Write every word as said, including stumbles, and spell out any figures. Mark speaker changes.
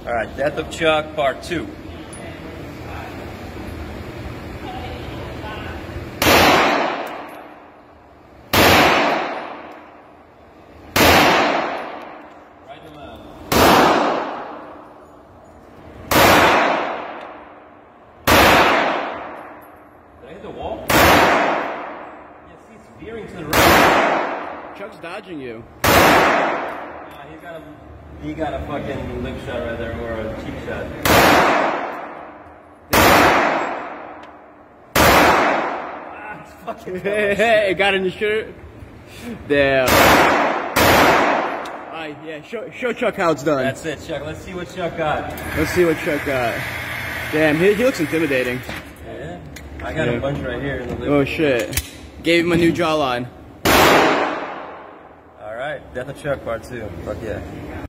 Speaker 1: All right, Death of Chuck, part two. Right in the mouth. Did I hit the wall? Yes, he's veering to the right.
Speaker 2: Chuck's dodging you.
Speaker 1: Nah, he's got a, he got a fucking lip shot right there, or a cheap shot. Ah, it's fucking
Speaker 2: Hey, hey, it got in your shirt. Damn. Alright, yeah, show, show Chuck how it's done.
Speaker 1: That's it, Chuck. Let's see what Chuck got.
Speaker 2: Let's see what Chuck got. Damn, he, he looks intimidating.
Speaker 1: Yeah, I got
Speaker 2: Yeah.
Speaker 1: a bunch right here in the lip.
Speaker 2: Oh shit. Gave him a new jawline.
Speaker 1: All right, Death of Chuck, part two. Fuck yeah.